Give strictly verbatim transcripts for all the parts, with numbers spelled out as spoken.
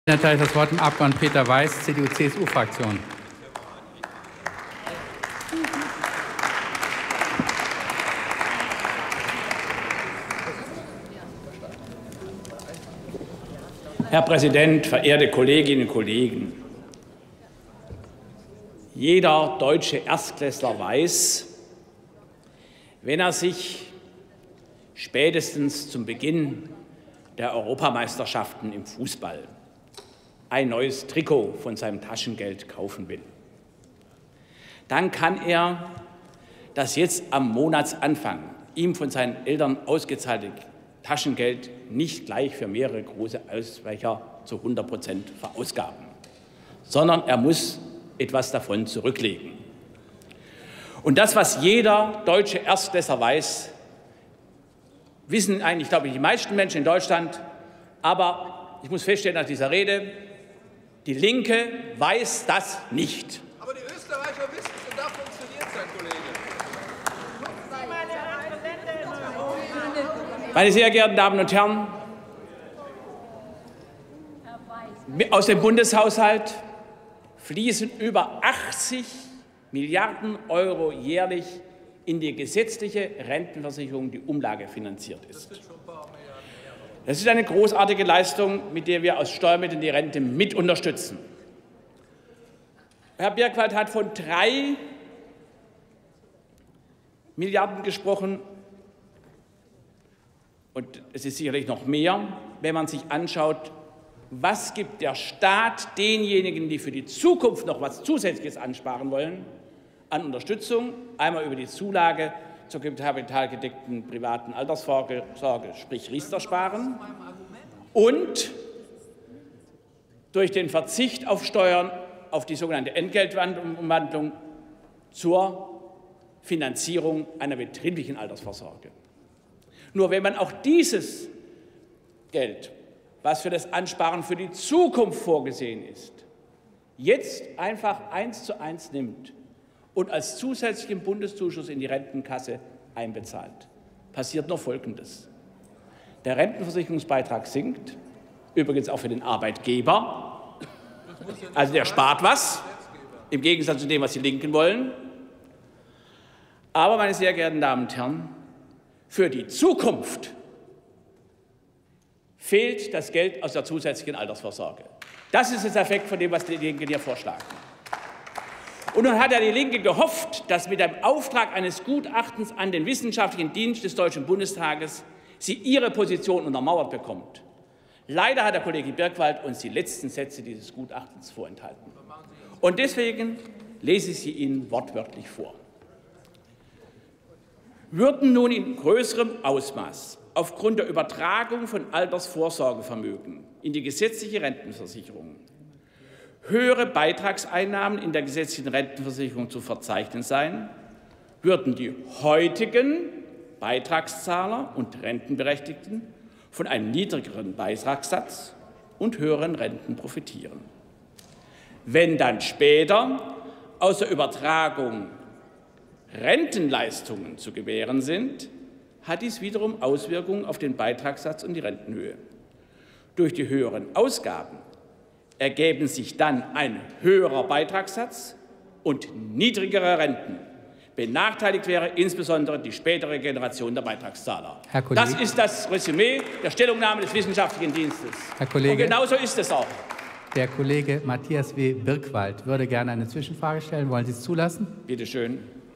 Dann erteile ich das Wort dem Abgeordneten Peter Weiß, C D U-C S U-Fraktion. Herr Präsident, verehrte Kolleginnen und Kollegen! Jeder deutsche Erstklässler weiß, wenn er sich spätestens zum Beginn der Europameisterschaften im Fußball ein neues Trikot von seinem Taschengeld kaufen will, dann kann er das jetzt am Monatsanfang ihm von seinen Eltern ausgezahlte Taschengeld nicht gleich für mehrere große Ausbrecher zu hundert Prozent verausgaben, sondern er muss etwas davon zurücklegen. Und das, was jeder deutsche Erstklässler weiß, wissen eigentlich, glaube ich, die meisten Menschen in Deutschland. Aber ich muss feststellen nach dieser Rede, die Linke weiß das nicht. Aber die Österreicher wissen es und da funktioniert es, Herr Kollege. Meine sehr geehrten Damen und Herren, aus dem Bundeshaushalt fließen über achtzig Milliarden Euro jährlich in die gesetzliche Rentenversicherung, die umlagefinanziert ist. Das ist eine großartige Leistung, mit der wir aus Steuermitteln die Rente mit unterstützen. Herr Birkwald hat von drei Milliarden gesprochen. Und es ist sicherlich noch mehr, wenn man sich anschaut, was gibt der Staat denjenigen, die für die Zukunft noch etwas Zusätzliches ansparen wollen, an Unterstützung, einmal über die Zulage zur kapitalgedeckten privaten Altersvorsorge, sprich Riester sparen, und durch den Verzicht auf Steuern auf die sogenannte Entgeltumwandlung zur Finanzierung einer betrieblichen Altersvorsorge. Nur wenn man auch dieses Geld, was für das Ansparen für die Zukunft vorgesehen ist, jetzt einfach eins zu eins nimmt und als zusätzlichen Bundeszuschuss in die Rentenkasse einbezahlt, passiert nur Folgendes. Der Rentenversicherungsbeitrag sinkt, übrigens auch für den Arbeitgeber, also der spart was, im Gegensatz zu dem, was die Linken wollen. Aber, meine sehr geehrten Damen und Herren, für die Zukunft fehlt das Geld aus der zusätzlichen Altersvorsorge. Das ist der Effekt von dem, was die Linken hier vorschlagen. Und nun hat ja die Linke gehofft, dass mit dem Auftrag eines Gutachtens an den Wissenschaftlichen Dienst des Deutschen Bundestages sie ihre Position untermauert bekommt. Leider hat der Kollege Birkwald uns die letzten Sätze dieses Gutachtens vorenthalten. Und deswegen lese ich sie Ihnen wortwörtlich vor. Würden nun in größerem Ausmaß aufgrund der Übertragung von Altersvorsorgevermögen in die gesetzliche Rentenversicherung höhere Beitragseinnahmen in der gesetzlichen Rentenversicherung zu verzeichnen sein, würden die heutigen Beitragszahler und Rentenberechtigten von einem niedrigeren Beitragssatz und höheren Renten profitieren. Wenn dann später aus der Übertragung Rentenleistungen zu gewähren sind, hat dies wiederum Auswirkungen auf den Beitragssatz und die Rentenhöhe. Durch die höheren Ausgaben ergeben sich dann ein höherer Beitragssatz und niedrigere Renten. Benachteiligt wäre insbesondere die spätere Generation der Beitragszahler. Herr Kollege, das ist das Resümee der Stellungnahme des Wissenschaftlichen Dienstes. Herr Kollege, und genauso ist es auch. Der Kollege Matthias W. Birkwald würde gerne eine Zwischenfrage stellen. Wollen Sie es zulassen? Bitte schön.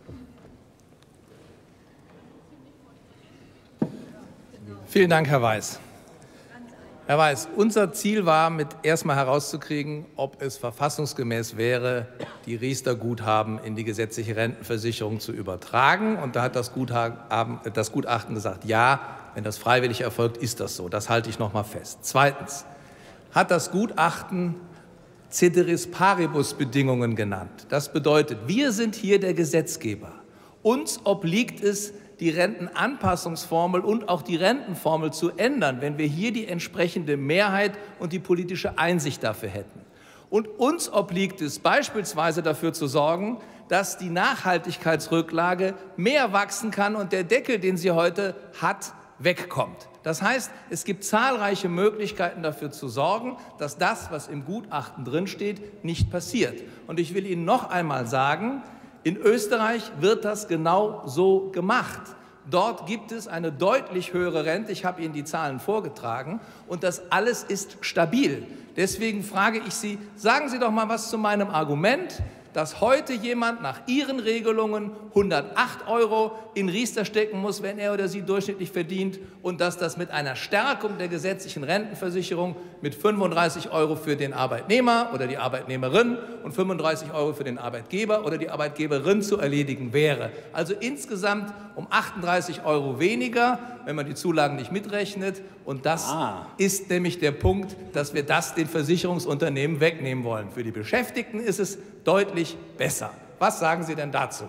Vielen Dank, Herr Weiß. Herr Weiß, unser Ziel war, mit erstmal herauszukriegen, ob es verfassungsgemäß wäre, die Riester-Guthaben in die gesetzliche Rentenversicherung zu übertragen. Und da hat das Guthaben, das Gutachten gesagt, ja, wenn das freiwillig erfolgt, ist das so. Das halte ich noch mal fest. Zweitens hat das Gutachten Ceteris Paribus-Bedingungen genannt. Das bedeutet, wir sind hier der Gesetzgeber. Uns obliegt es, die Rentenanpassungsformel und auch die Rentenformel zu ändern, wenn wir hier die entsprechende Mehrheit und die politische Einsicht dafür hätten. Und uns obliegt es beispielsweise dafür zu sorgen, dass die Nachhaltigkeitsrücklage mehr wachsen kann und der Deckel, den sie heute hat, wegkommt. Das heißt, es gibt zahlreiche Möglichkeiten dafür zu sorgen, dass das, was im Gutachten drinsteht, nicht passiert. Und ich will Ihnen noch einmal sagen, in Österreich wird das genau so gemacht. Dort gibt es eine deutlich höhere Rente. Ich habe Ihnen die Zahlen vorgetragen. Und das alles ist stabil. Deswegen frage ich Sie, sagen Sie doch mal was zu meinem Argument, dass heute jemand nach Ihren Regelungen hundertacht Euro in Riester stecken muss, wenn er oder sie durchschnittlich verdient, und dass das mit einer Stärkung der gesetzlichen Rentenversicherung mit fünfunddreißig Euro für den Arbeitnehmer oder die Arbeitnehmerin und fünfunddreißig Euro für den Arbeitgeber oder die Arbeitgeberin zu erledigen wäre. Also insgesamt um achtunddreißig Euro weniger, wenn man die Zulagen nicht mitrechnet. Und das ah. ist nämlich der Punkt, dass wir das den Versicherungsunternehmen wegnehmen wollen. Für die Beschäftigten ist es deutlich besser. Was sagen Sie denn dazu?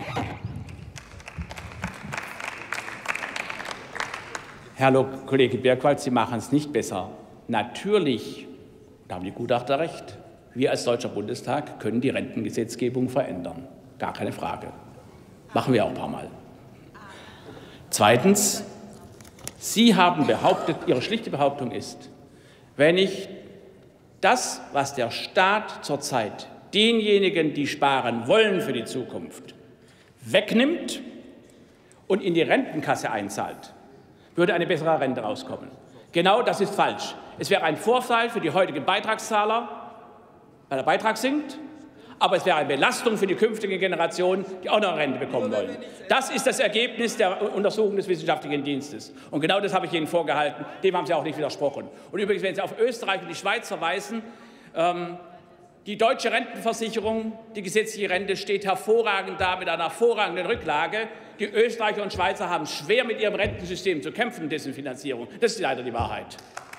Herr Kollege Birkwald, Sie machen es nicht besser. Natürlich, da haben die Gutachter recht, wir als Deutscher Bundestag können die Rentengesetzgebung verändern. Gar keine Frage. Machen wir auch ein paar Mal. Zweitens, Sie haben behauptet, Ihre schlichte Behauptung ist, wenn ich das, was der Staat zurzeit denjenigen, die sparen wollen für die Zukunft, wegnimmt und in die Rentenkasse einzahlt, würde eine bessere Rente rauskommen. Genau das ist falsch. Es wäre ein Vorteil für die heutigen Beitragszahler, weil der Beitrag sinkt, aber es wäre eine Belastung für die künftigen Generationen, die auch noch eine Rente bekommen wollen. Das ist das Ergebnis der Untersuchung des Wissenschaftlichen Dienstes. Und genau das habe ich Ihnen vorgehalten. Dem haben Sie auch nicht widersprochen. Und übrigens, wenn Sie auf Österreich und die Schweiz verweisen, ähm, die deutsche Rentenversicherung, die gesetzliche Rente, steht hervorragend da mit einer hervorragenden Rücklage. Die Österreicher und Schweizer haben schwer mit ihrem Rentensystem zu kämpfen, dessen Finanzierung. Das ist leider die Wahrheit.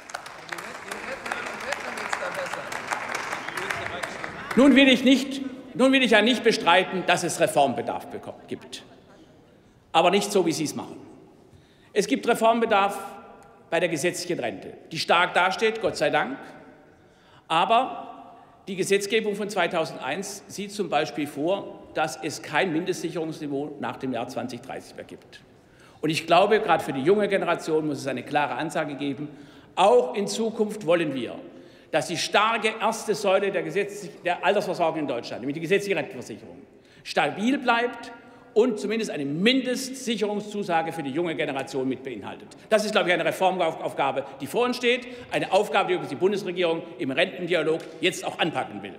Nun will ich, nicht, nun will ich ja nicht bestreiten, dass es Reformbedarf gibt. Aber nicht so, wie Sie es machen. Es gibt Reformbedarf bei der gesetzlichen Rente, die stark dasteht, Gott sei Dank. Aber die Gesetzgebung von zweitausendeins sieht zum Beispiel vor, dass es kein Mindestsicherungsniveau nach dem Jahr zweitausenddreißig mehr gibt. Und ich glaube, gerade für die junge Generation muss es eine klare Ansage geben, auch in Zukunft wollen wir, dass die starke erste Säule der, der Altersversorgung in Deutschland, nämlich die gesetzliche Rentenversicherung, stabil bleibt und zumindest eine Mindestsicherungszusage für die junge Generation mit beinhaltet. Das ist, glaube ich, eine Reformaufgabe, die vor uns steht, eine Aufgabe, die übrigens die Bundesregierung im Rentendialog jetzt auch anpacken will.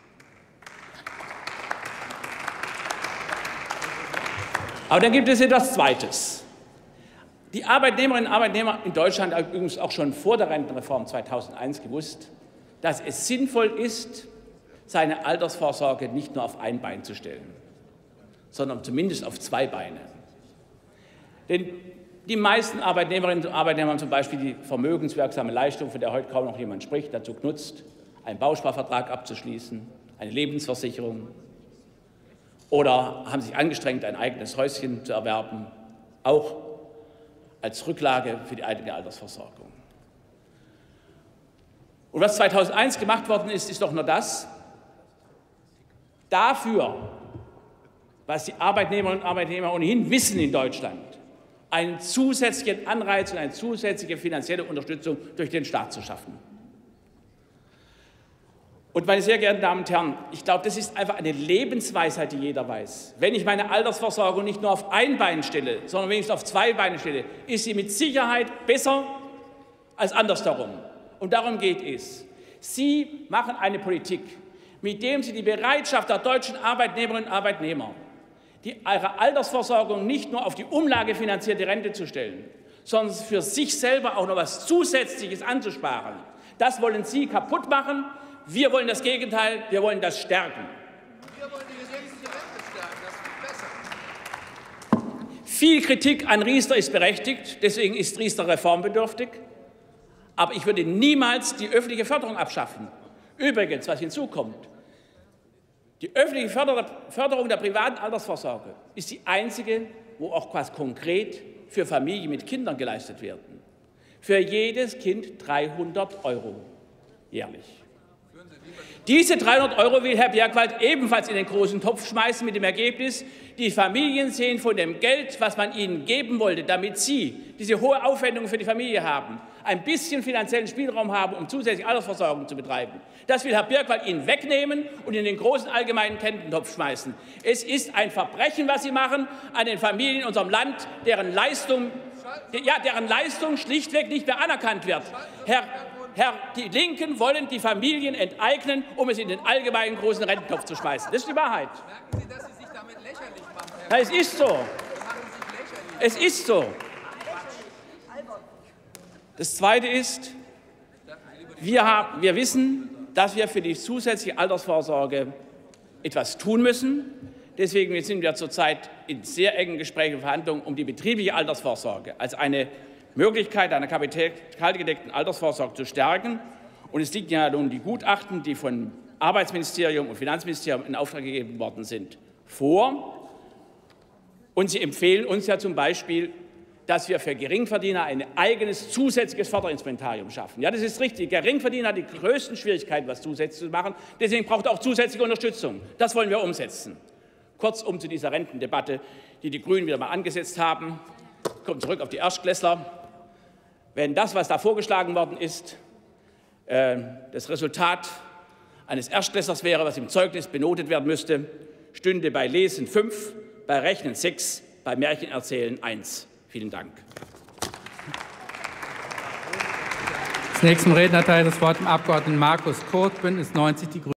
Aber dann gibt es etwas Zweites. Die Arbeitnehmerinnen und Arbeitnehmer in Deutschland haben übrigens auch schon vor der Rentenreform zweitausendeins gewusst, dass es sinnvoll ist, seine Altersvorsorge nicht nur auf ein Bein zu stellen, sondern zumindest auf zwei Beine. Denn die meisten Arbeitnehmerinnen und Arbeitnehmer haben zum Beispiel die vermögenswirksame Leistung, von der heute kaum noch jemand spricht, dazu genutzt, einen Bausparvertrag abzuschließen, eine Lebensversicherung, oder haben sich angestrengt, ein eigenes Häuschen zu erwerben, auch als Rücklage für die eigene Altersversorgung. Und was zweitausendeins gemacht worden ist, ist doch nur das, dafür, was die Arbeitnehmerinnen und Arbeitnehmer ohnehin wissen in Deutschland, einen zusätzlichen Anreiz und eine zusätzliche finanzielle Unterstützung durch den Staat zu schaffen. Und meine sehr geehrten Damen und Herren, ich glaube, das ist einfach eine Lebensweisheit, die jeder weiß. Wenn ich meine Altersversorgung nicht nur auf ein Bein stelle, sondern wenigstens auf zwei Beine stelle, ist sie mit Sicherheit besser als andersherum. Und darum geht es. Sie machen eine Politik, mit der Sie die Bereitschaft der deutschen Arbeitnehmerinnen und Arbeitnehmer, die ihre Altersversorgung nicht nur auf die umlagefinanzierte Rente zu stellen, sondern für sich selber auch noch etwas Zusätzliches anzusparen, das wollen Sie kaputt machen. Wir wollen das Gegenteil, wir wollen das stärken. Wir wollen die gesetzliche Rente stärken, das ist viel besser. Viel Kritik an Riester ist berechtigt, deswegen ist Riester reformbedürftig. Aber ich würde niemals die öffentliche Förderung abschaffen. Übrigens, was hinzukommt, die öffentliche Förderung der privaten Altersvorsorge ist die einzige, wo auch was konkret für Familien mit Kindern geleistet werden. Für jedes Kind dreihundert Euro jährlich. Diese dreihundert Euro will Herr Birkwald ebenfalls in den großen Topf schmeißen, mit dem Ergebnis, die Familien sehen von dem Geld, was man ihnen geben wollte, damit sie diese hohe Aufwendung für die Familie haben, ein bisschen finanziellen Spielraum haben, um zusätzlich Altersversorgung zu betreiben. Das will Herr Birkwald ihnen wegnehmen und in den großen allgemeinen Kententopf schmeißen. Es ist ein Verbrechen, was Sie machen an den Familien in unserem Land, deren Leistung, ja, deren Leistung schlichtweg nicht mehr anerkannt wird. Herr Herr, die Linken wollen die Familien enteignen, um es in den allgemeinen großen Rententopf zu schmeißen. Das ist die Wahrheit. Merken Sie, dass Sie sich damit lächerlich machen, Herr ja, es ist so. Es ist so. Das Zweite ist, wir, haben, wir wissen, dass wir für die zusätzliche Altersvorsorge etwas tun müssen. Deswegen sind wir zurzeit in sehr engen Gesprächen und Verhandlungen um die betriebliche Altersvorsorge als eine Möglichkeit einer kapitalgedeckten Altersvorsorge zu stärken. Und es liegen ja nun die Gutachten, die von Arbeitsministerium und Finanzministerium in Auftrag gegeben worden sind, vor. Und sie empfehlen uns ja zum Beispiel, dass wir für Geringverdiener ein eigenes zusätzliches Förderinstrumentarium schaffen. Ja, das ist richtig. Geringverdiener hat die größten Schwierigkeiten, was zusätzlich zu machen. Deswegen braucht er auch zusätzliche Unterstützung. Das wollen wir umsetzen. Kurzum zu dieser Rentendebatte, die die Grünen wieder mal angesetzt haben. Ich komme zurück auf die Erstklässler. Wenn das, was da vorgeschlagen worden ist, äh, das Resultat eines Erstklässlers wäre, was im Zeugnis benotet werden müsste, stünde bei Lesen fünf, bei Rechnen sechs, bei Märchenerzählen eins. Vielen Dank. Als nächsten Redner erteile ich das Wort dem Abgeordneten Markus Kurt, Bündnis neunzig Die Grünen.